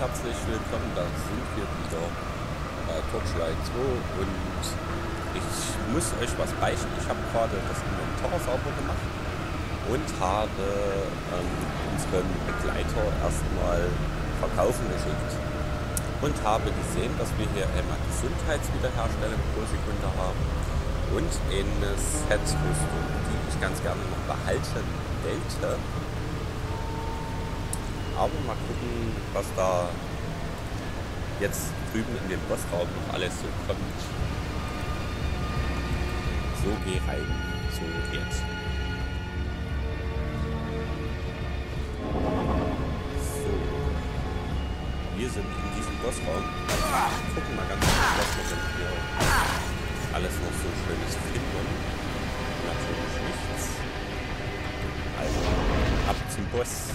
herzlich willkommen, da sind wir wieder bei Torchlight 2 und ich muss euch was beichten. Ich habe gerade das Inventar sauber gemacht und habe unseren Begleiter erstmal verkaufen geschickt und habe gesehen, dass wir hier einmal Gesundheitswiederherstellung pro Sekunde haben und eine Set-Rüstung, die ich ganz gerne noch behalten wollte. Aber mal gucken, was da jetzt drüben in den Bossraum noch alles so kommt. So, geh rein. So, jetzt. So. Wir sind in diesem Bossraum. Gucken mal ganz kurz, was wir denn hier alles noch so Schönes finden. Natürlich nichts. Also, ab zum Boss.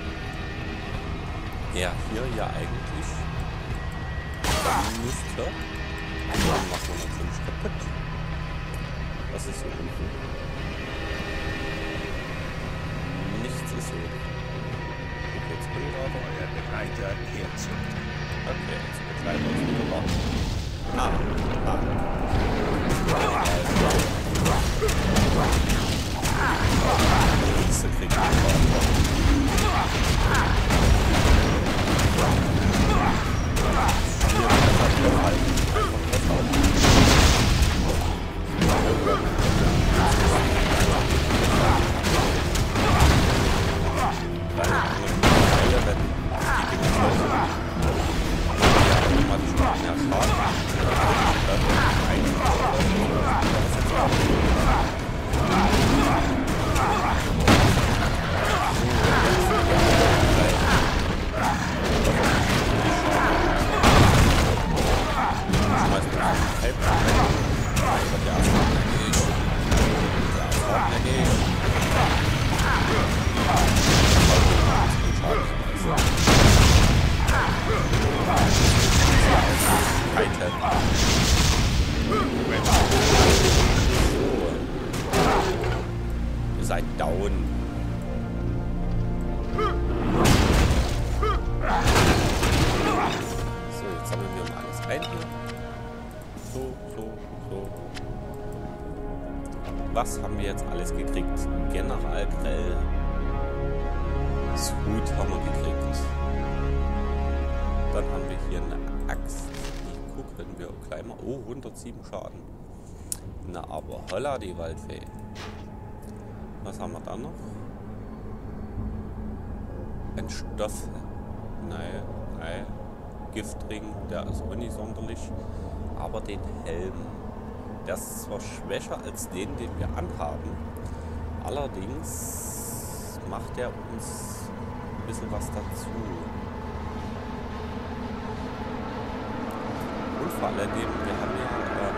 Ja, hier ja eigentlich. Dann müsste. Dann machen wir natürlich kaputt. Was ist hier unten? Nichts ist so. Okay, jetzt bin ich aber. Euer Begleiter kehrt zurück. Okay, jetzt begleiten uns wieder warten. Diese kriegt man seid down. So, jetzt sammeln wir mal alles ein hier. So. Was haben wir jetzt alles gekriegt? General Grell. Hut haben wir gekriegt. Dann haben wir hier eine Axt. Die gucken wir gleich mal. Oh, 107 Schaden. Na, aber holla die Waldfee. Was haben wir da noch? Ein Stoff. Nein. Giftring, der ist auch nicht sonderlich. Aber den Helm. Der ist zwar schwächer als den wir anhaben. Allerdings macht er uns ein bisschen was dazu. Und vor allem, wir haben ja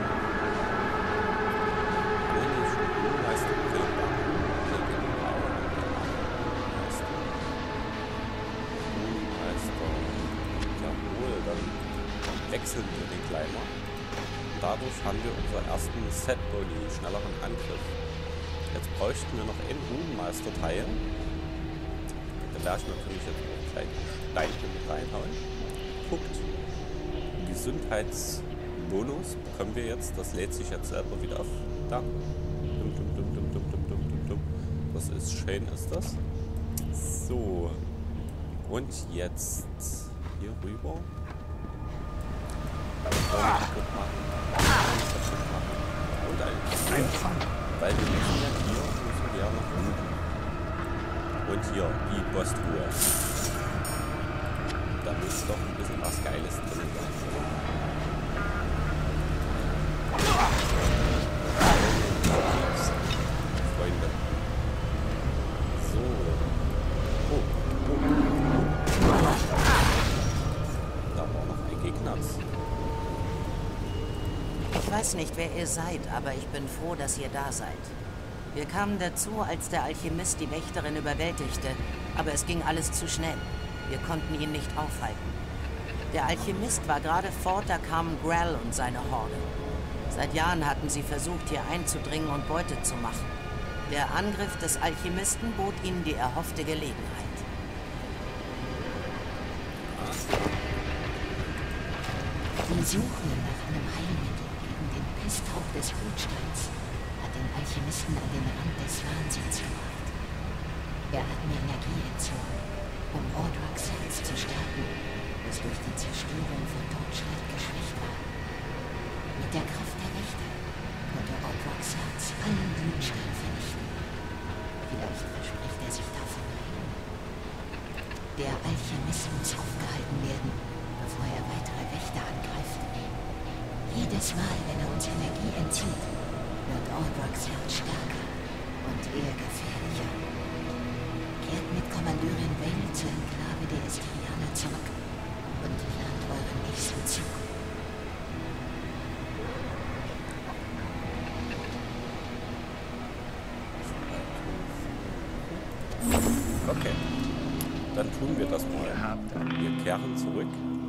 wechseln wir den Climber. Dadurch haben wir unseren ersten Set-Boni, schnelleren Angriff. Jetzt bräuchten wir noch einen Runenmeister-Teil. Da werde ich natürlich jetzt noch ein kleines Steinchen mit reinhauen. Guckt. Gesundheitsbonus bekommen wir jetzt. Das lädt sich jetzt selber wieder auf. Da. Das ist schön, ist das. So. Und jetzt hier rüber. Und ein Fang. Weil wir müssen ja noch looten. Und hier die Bosstruhe. Da muss doch ein bisschen was Geiles drin sein. Freunde. So. Oh. Da war noch ein Gegner. Ich weiß nicht, wer ihr seid, aber ich bin froh, dass ihr da seid. Wir kamen dazu, als der Alchemist die Wächterin überwältigte, aber es ging alles zu schnell. Wir konnten ihn nicht aufhalten. Der Alchemist war gerade fort, da kamen Grell und seine Horde. Seit Jahren hatten sie versucht, hier einzudringen und Beute zu machen. Der Angriff des Alchemisten bot ihnen die erhoffte Gelegenheit. Die Suche nach einem Heilmittel gegen den Pesthauch des Blutsteins hat den Alchemisten an den Rand des Wahnsinns gebracht. Er hat mir Energie entzogen, um Ordwaks Herz zu stärken, das durch die Zerstörung von Torchlight geschwächt war. Mit der Kraft der Wächter konnte Ordwaks Herz allen Blutstein vernichten. Vielleicht verspricht er sich davon heilen. Der Alchemist muss aufgehalten werden, bevor er weitere Wächter angreift. Jedes Mal, wenn er uns Energie entzieht, wird Ordwaks Herz stärker und er gefährlicher. Kehrt mit Kommandeurin Vale zur Enklave der Esterianer zurück und plant euren nächsten Zug. Okay, dann tun wir das mal. Wir kehren zurück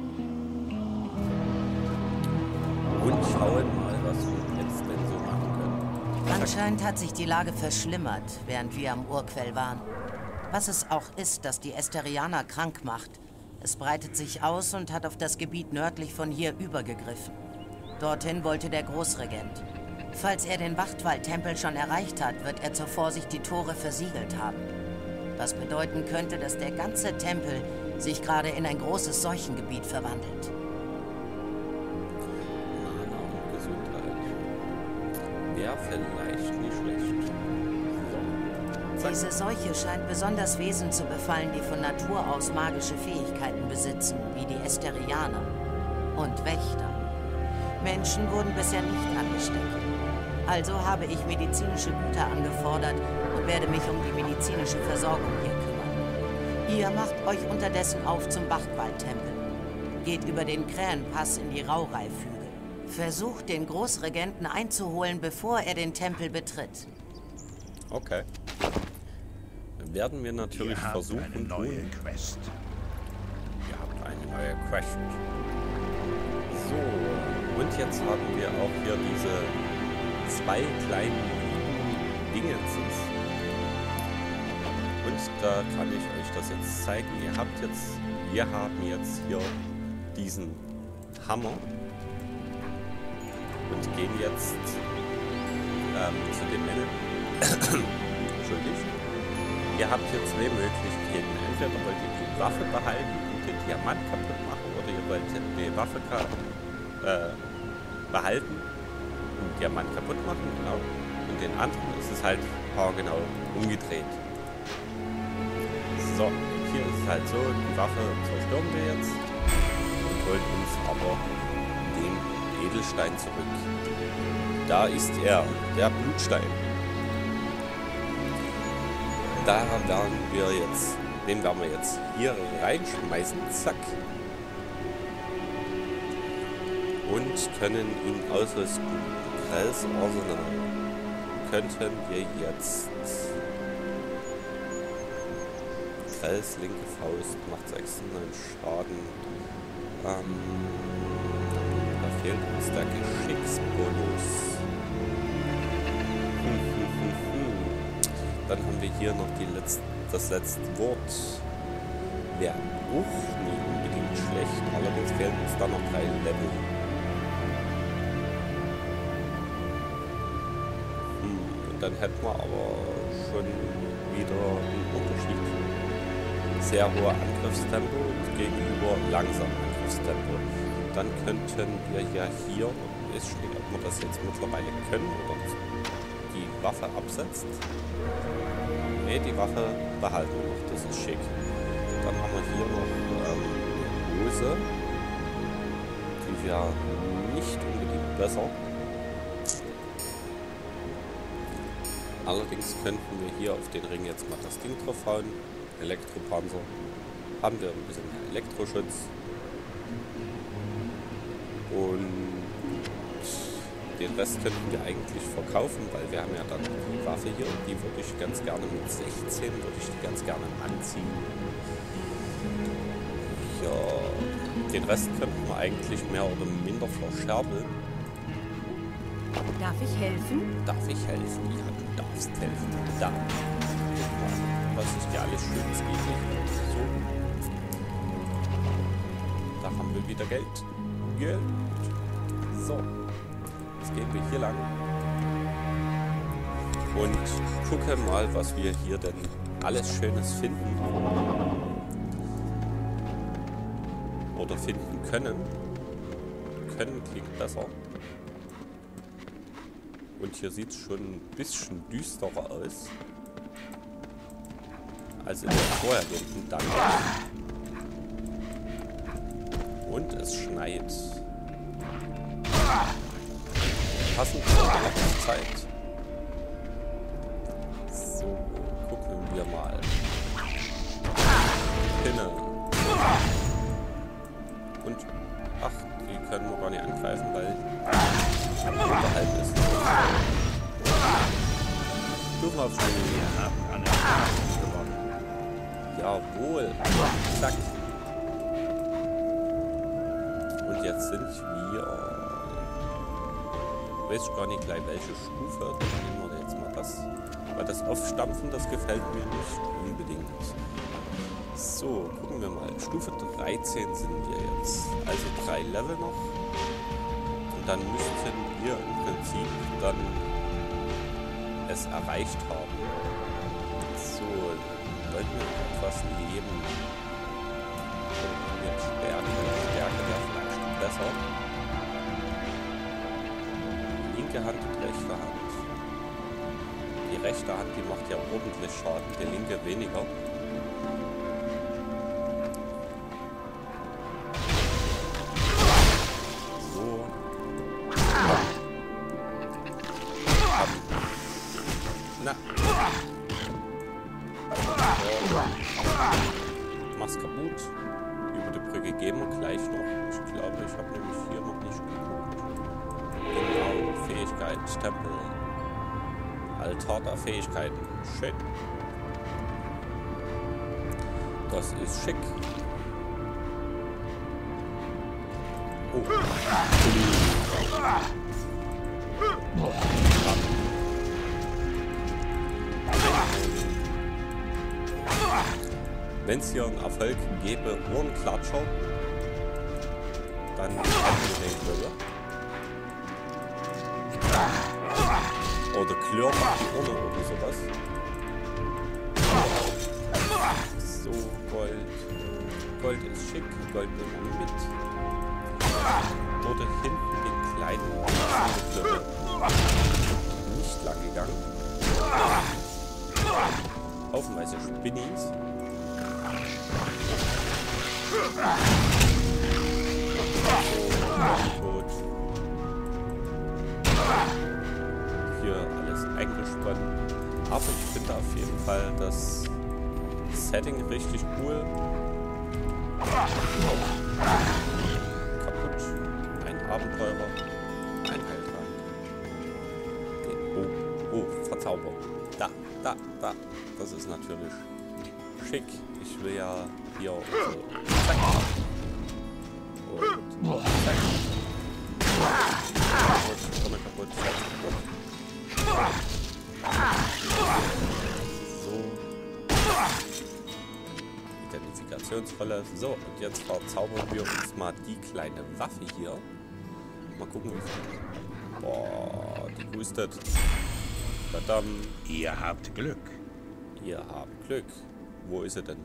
und schauen mal, was wir jetzt denn so machen können. Anscheinend hat sich die Lage verschlimmert, während wir am Urquell waren. Was es auch ist, das die Esterianer krank macht. Es breitet sich aus und hat auf das Gebiet nördlich von hier übergegriffen. Dorthin wollte der Großregent. Falls er den Wachtwald-Tempel schon erreicht hat, wird er zur Vorsicht die Tore versiegelt haben. Was bedeuten könnte, dass der ganze Tempel sich gerade in ein großes Seuchengebiet verwandelt. Mana und Gesundheit. Wäre vielleicht nicht schlecht. So. Diese Seuche scheint besonders Wesen zu befallen, die von Natur aus magische Fähigkeiten besitzen, wie die Esterianer und Wächter. Menschen wurden bisher nicht angesteckt. Also habe ich medizinische Güter angefordert und werde mich um die medizinische Versorgung hier kümmern. Ihr macht euch unterdessen auf zum Wachtwald-Tempel. Geht über den Krähenpass in die Raureifhügel. Versucht, den Großregenten einzuholen, bevor er den Tempel betritt. Okay. Dann werden wir natürlich versuchen, eine neue Quest. Ihr habt eine neue Quest. So, und jetzt haben wir auch hier diese zwei kleinen Dingenses. Und da kann ich euch das jetzt zeigen. Wir haben jetzt hier diesen Hammer und gehen jetzt zu den Männern. Entschuldigt. Ihr habt hier zwei Möglichkeiten. Entweder wollt ihr die Waffe behalten und den Diamant kaputt machen, oder ihr wollt die Waffe behalten und den Diamant kaputt machen, genau. Und den anderen ist es halt genau umgedreht. So, hier ist es halt so, die Waffe zerstören wir jetzt und holen uns aber den Edelstein zurück. Da ist er, der Blutstein. Den werden wir jetzt hier reinschmeißen, zack. Und können ihn ausrüsten. Krells Arsenal. Könnten wir jetzt... Krells linke Faust macht 96 Schaden. Da fehlt uns der Geschicksbonus. Dann haben wir hier noch das letzte Wort. Wäre auch nie unbedingt schlecht. Allerdings fehlen uns da noch 3 Level. Und dann hätten wir aber schon wieder einen Unterschied. Sehr hoher Angriffstempo gegenüber langsamem Angriffstempo. Dann könnten wir ja hier, ist steht, ob wir das jetzt mittlerweile können oder die Waffe absetzt. Ne, die Waffe behalten wir noch, das ist schick. Dann haben wir hier noch eine Hose. Die wäre nicht unbedingt besser. Allerdings könnten wir hier auf den Ring jetzt mal das Ding drauf hauen. Elektropanzer. Haben wir ein bisschen mehr Elektroschutz. Und den Rest könnten wir eigentlich verkaufen, weil wir haben ja dann die Waffe hier und die würde ich ganz gerne mit 16, würde ich die ganz gerne anziehen. Ja, den Rest könnten wir eigentlich mehr oder minder verscherbeln. Darf ich helfen? Darf ich helfen? Ja, du darfst helfen. Da. Was ist ja alles Schönes geht nicht. So. Da haben wir wieder Geld. Geld. So. Jetzt gehen wir hier lang. Und gucken mal, was wir hier denn alles Schönes finden. Oder finden können. Können klingt besser. Und hier sieht es schon ein bisschen düsterer aus. Als in der vorhergehenden Dungeon. Und es schneit. Passend zur Jahreszeit. So, gucken wir mal. Pinne. Und, ach, die können wir gar nicht angreifen, weil unterhalb ist. Stufenaufstieg. Wir haben an der Straße gewonnen. Jawohl. Zack. Und jetzt sind wir... Ich weiß gar nicht gleich welche Stufe. Dann nehmen wir jetzt mal das. Weil das Aufstampfen, das gefällt mir nicht unbedingt. So, gucken wir mal. Stufe 13 sind wir jetzt. Also 3 Level noch. Und dann müssten wir im Prinzip dann es erreicht haben. So, wollten wir etwas leben. Und jetzt Stärke. Stärke wäre vielleicht besser. Linke Hand und rechte Hand. Die rechte Hand, die macht ja ordentlich Schaden, die linke weniger. So. Na. Mach's kaputt. Über die Brücke gehen wir gleich noch. Ich glaube, ich habe nämlich hier noch nicht geguckt. Genau, Fähigkeit, Stempel. Altar der Fähigkeiten. Schön. Das ist schick. Oh. Wenn es hier einen Erfolg gäbe, Ohrenklatscher, dann hätten wir den Klöger. Oder Klirr macht die Urne oder sowas. So, Gold. Gold ist schick. Gold nehmen wir mit. Oder hinten den kleinen Klirr. Nicht lang gegangen. Haufenweise Spinnis. Gut. Hier alles eingespannt. Aber ich finde auf jeden Fall das Setting richtig cool. Kaputt. Ein Abenteurer. Ein Heiltrank. Oh, Verzauber. Da. Das ist natürlich schick. Ich will ja hier so. Zack. Und zack. Kaputt. So. Identifikationsrolle. So, und jetzt verzaubern wir uns mal die kleine Waffe hier. Mal gucken, wie viel. Boah, die hustet. Verdammt. Ihr habt Glück. Ihr habt Glück. Wo ist sie denn?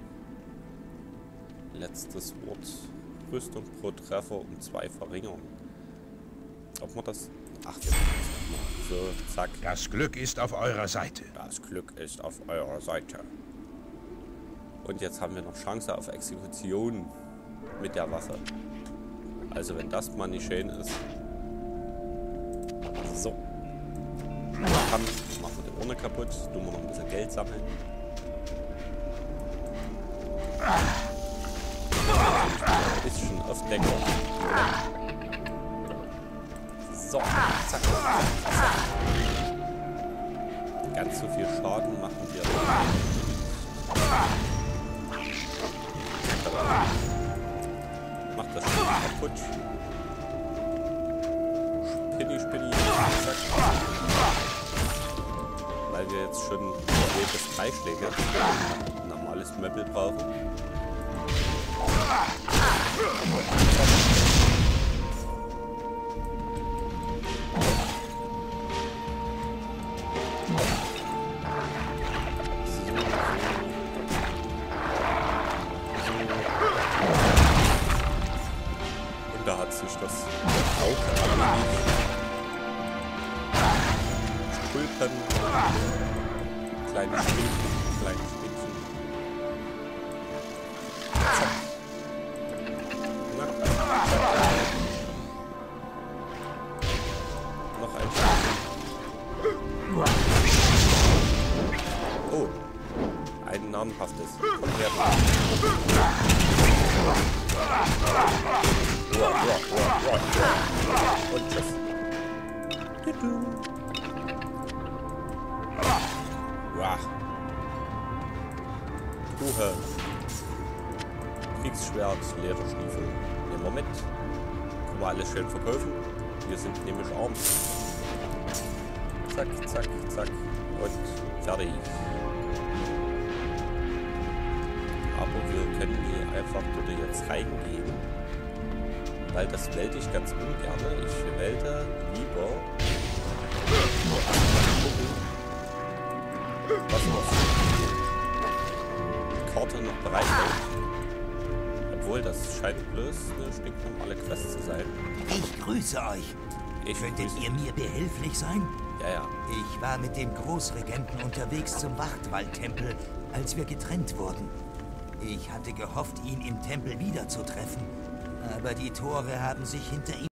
Letztes Wort. Rüstung pro Treffer um 2 verringern. Ob man das... Ach, wir machen das nochmal. So, zack. Das Glück ist auf eurer Seite. Das Glück ist auf eurer Seite. Und jetzt haben wir noch Chance auf Exekution mit der Waffe. Also wenn das mal nicht schön ist. So. Kampf. Machen wir die Urne kaputt. Tun wir noch ein bisschen Geld sammeln. Ein bisschen auf Deckung. So, zack. Ganz so viel Schaden machen wir. Macht das schon kaputt. Spinni. Zack. Weil wir jetzt schon 2 bis 3 Schläge ein normales Möbel brauchen. sich das auch erledigt. Stulpen, kleine Spinnchen. Zack. Na. Noch ein Spinnchen. Oh, ein namhaftes. Komm her. Und tschüss. Wow. Kuhe. Kriegsschwert, Lederstiefel. Nehmen wir mit. Können wir alles schön verkaufen. Wir sind nämlich arm. Zack, zack, zack. Und fertig. Aber wir können hier einfach dort jetzt reingehen. Weil das wählte ich ganz ungern. Ich wählte lieber was auf die Karte noch bereithält. Obwohl, das scheint bloß eine stinknormale Quest zu sein. Ich grüße euch. Könntet ihr mir behilflich sein? Ja, ja. Ich war mit dem Großregenten unterwegs zum Wachtwaldtempel, als wir getrennt wurden. Ich hatte gehofft, ihn im Tempel wiederzutreffen, aber die Tore haben sich hinter ihm